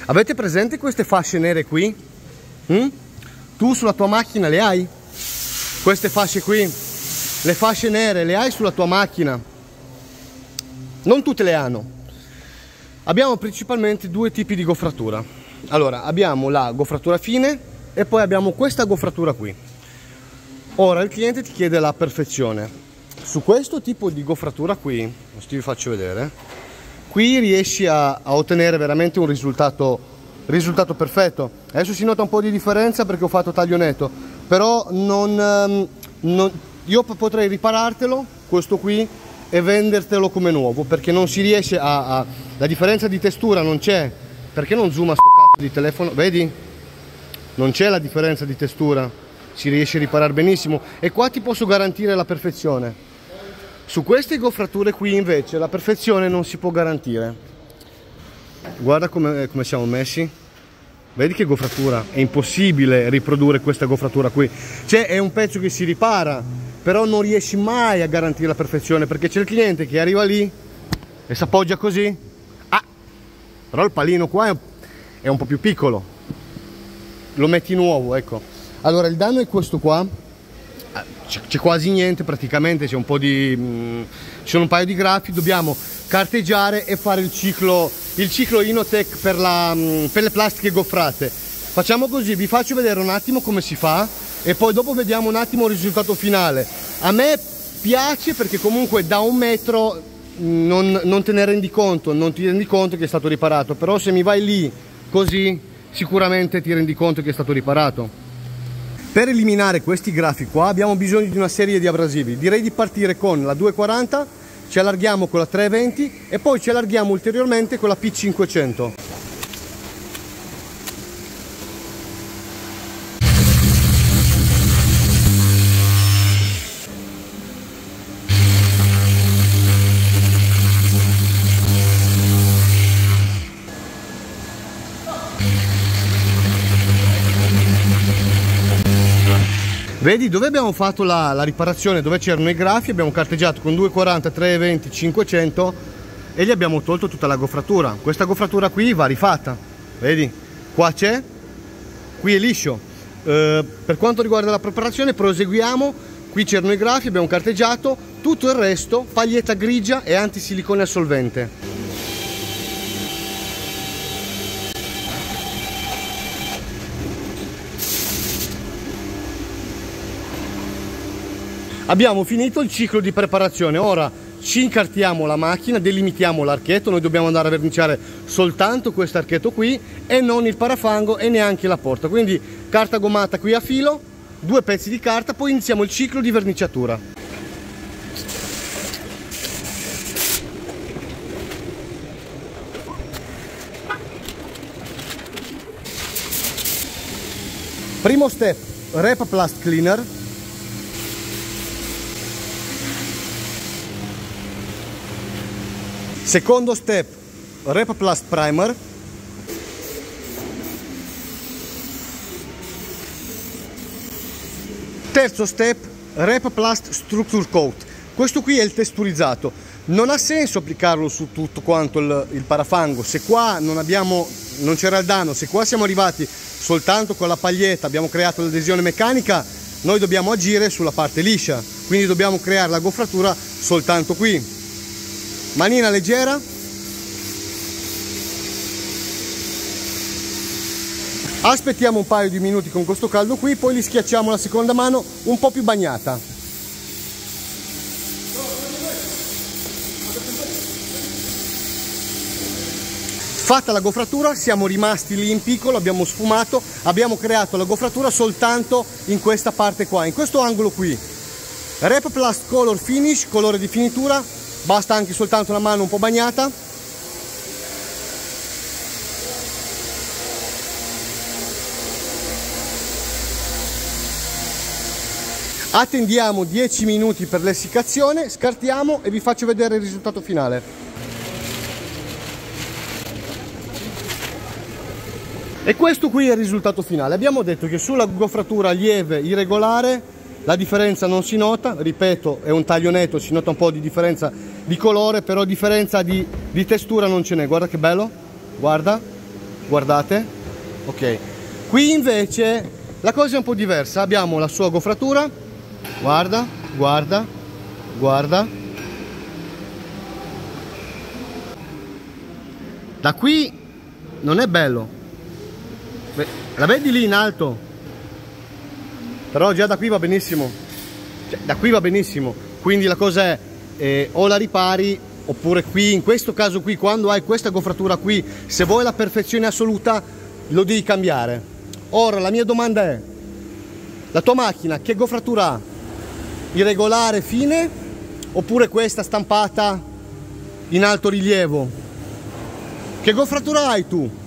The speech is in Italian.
Avete presente queste fasce nere qui? Tu sulla tua macchina le hai? Queste fasce qui, le fasce nere le hai sulla tua macchina? Non tutte le hanno. Abbiamo principalmente due tipi di goffratura. Allora, abbiamo la goffratura fine e poi abbiamo questa goffratura qui. Ora il cliente ti chiede la perfezione. Su questo tipo di goffratura qui, vi faccio vedere, qui riesci a ottenere veramente un risultato perfetto. Adesso si nota un po' di differenza perché ho fatto taglio netto, però io potrei riparartelo questo qui e vendertelo come nuovo, perché non si riesce la differenza di testura non c'è. Perché non zooma sto cazzo di telefono? Vedi? Non c'è la differenza di testura, si riesce a riparare benissimo e qua ti posso garantire la perfezione. Su queste goffrature qui invece la perfezione non si può garantire. Guarda come siamo messi. Vedi che goffratura? È impossibile riprodurre questa goffratura qui. Cioè è un pezzo che si ripara, però non riesci mai a garantire la perfezione, perché c'è il cliente che arriva lì e si appoggia così. Però il palino qua è un po' più piccolo, lo metti nuovo, ecco. Allora il danno è questo qua, c'è quasi niente praticamente, c'è un po' ci sono un paio di graffi, dobbiamo carteggiare e fare il ciclo Inotec per le plastiche goffrate. Facciamo così, vi faccio vedere un attimo come si fa e poi dopo vediamo un attimo il risultato finale. A me piace perché comunque da un metro non te ne rendi conto, non ti rendi conto che è stato riparato, però se mi vai lì così sicuramente ti rendi conto che è stato riparato. Per eliminare questi graffi qua abbiamo bisogno di una serie di abrasivi. Direi di partire con la 240, ci allarghiamo con la 320 e poi ci allarghiamo ulteriormente con la P500. Vedi dove abbiamo fatto la riparazione, dove c'erano i graffi, abbiamo carteggiato con 240, 320, 500 e gli abbiamo tolto tutta la goffratura. Questa goffratura qui va rifatta, vedi? Qua c'è, qui è liscio. Per quanto riguarda la preparazione proseguiamo, qui c'erano i graffi, abbiamo carteggiato, tutto il resto paglietta grigia e antisilicone al solvente. Abbiamo finito il ciclo di preparazione, ora ci incartiamo la macchina, delimitiamo l'archetto, noi dobbiamo andare a verniciare soltanto questo archetto qui e non il parafango e neanche la porta, quindi carta gommata qui a filo, 2 pezzi di carta, poi iniziamo il ciclo di verniciatura. Primo step, Repaplast Cleaner. Secondo step, Repaplast Primer. Terzo step, Repaplast Structure Coat. Questo qui è il testurizzato. Non ha senso applicarlo su tutto quanto il parafango. Se qua non c'era il danno, se qua siamo arrivati soltanto con la paglietta, abbiamo creato l'adesione meccanica, noi dobbiamo agire sulla parte liscia. Quindi dobbiamo creare la goffratura soltanto qui. Manina leggera, aspettiamo un paio di minuti con questo caldo qui, poi li schiacciamo la seconda mano un po' più bagnata. Fatta la goffratura siamo rimasti lì in piccolo, abbiamo sfumato, abbiamo creato la goffratura soltanto in questa parte qua, in questo angolo qui. Repaplast Color Finish, colore di finitura. Basta anche soltanto la mano un po' bagnata. Attendiamo 10 minuti per l'essiccazione, scartiamo e vi faccio vedere il risultato finale. E questo qui è il risultato finale. Abbiamo detto che sulla goffratura lieve irregolare la differenza non si nota, ripeto, è un taglio netto, si nota un po' di differenza di colore, però differenza di testura non ce n'è. Guarda che bello, guarda, guardate, ok. Qui invece la cosa è un po' diversa, abbiamo la sua goffratura, guarda, guarda, guarda. Da qui non è bello, la vedi lì in alto, però già da qui va benissimo, cioè, da qui va benissimo, quindi la cosa è o la ripari, oppure qui, in questo caso qui, quando hai questa goffratura qui, se vuoi la perfezione assoluta lo devi cambiare. Ora la mia domanda è, la tua macchina che goffratura ha? Irregolare, fine, oppure questa stampata in alto rilievo? Che goffratura hai tu?